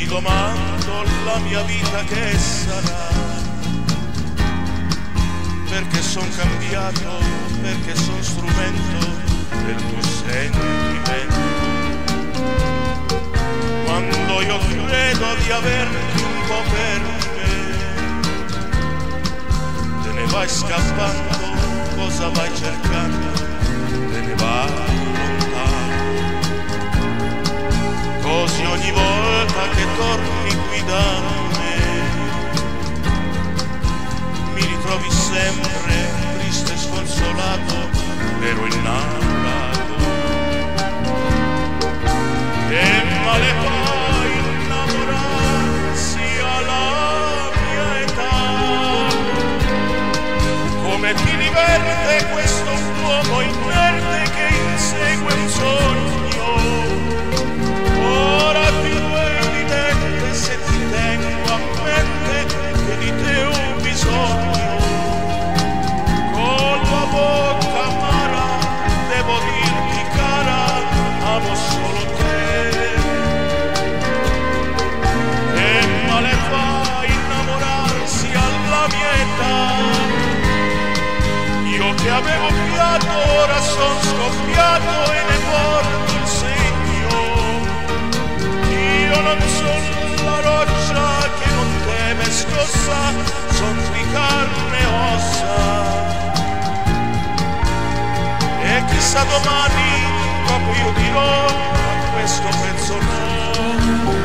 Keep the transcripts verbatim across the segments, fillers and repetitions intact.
domando la mia vita che sarà, perché son cambiato, perché son strumento del tuo sentimento. Quando io credo di averti un po' per me, te ne vai scappando, cosa vai cercando? Te ne vai lontano. Così ogni volta che torni qui da me, mi ritrovi sempre triste e sconsolato, vero innamorato. Che male fa innamorarsi alla mia età, come ti diverte questo uomo inerte che insegue un sogno. Ora più è evidente se ti tengo a mente che di te ho bisogno. Con la bocca amara devo dirti cara, amo solo te. Che male fa innamorarsi alla mia età, io che avevo fiato ora son scoppiato e ne porto il segno. Io non son la roccia che non teme scossa, son di carne e ossa. E chissà domani dopo io dirò a questo prezzo no.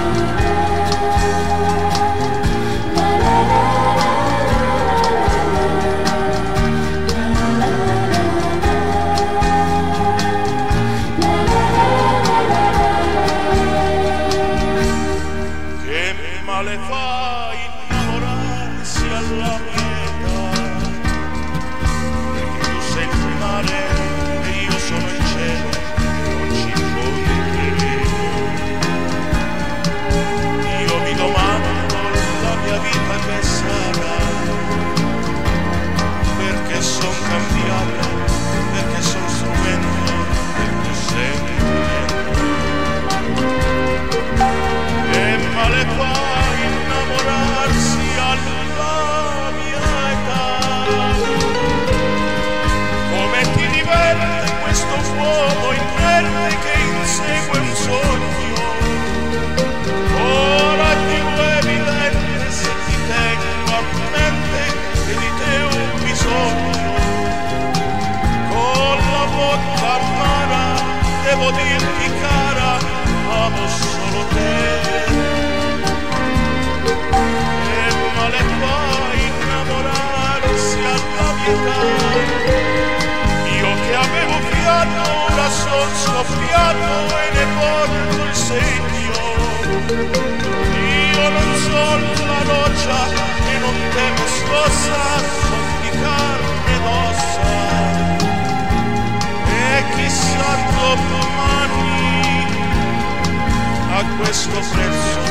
Male fa innamorarsi alla mia età, perché tu sei il mare e io sono il cielo e non ci incontreremo. Io mi domando la mia vita che sarà, perché son cambiata, perché son strumento del tuo sentimento. E male fa innamorarsi alla mia età, come ti diverte questo fuoco inerte che insegue un sogno. Ora più è evidente se ti tengo a mente che di te ho bisogno. Con la bocca amara devo dirti cara, amo solo te. Io che avevo fiato ora son scoppiato e ne porto il segno. Io non son la roccia che non temo scossa, son di carne ed ossa. E chissà domani a questo prezzo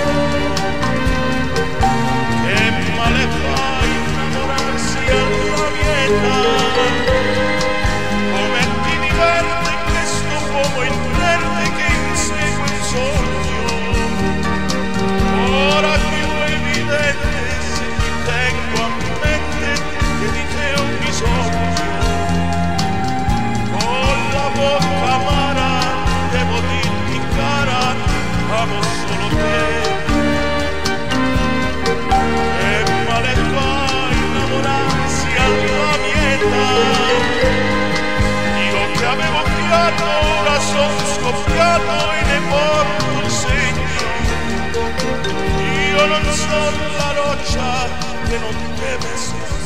che male fa innamorarsi alla mia età, come ti diverte questo uomo inerte che insegue un sogno. Ora più è evidente se ti tengo a mente che di te ho bisogno. Con la bocca amara devo dirti cara, amo solo te. Io che avevo fiato ora son scoppiato e ne porto il segno. Io non sono la roccia che non teme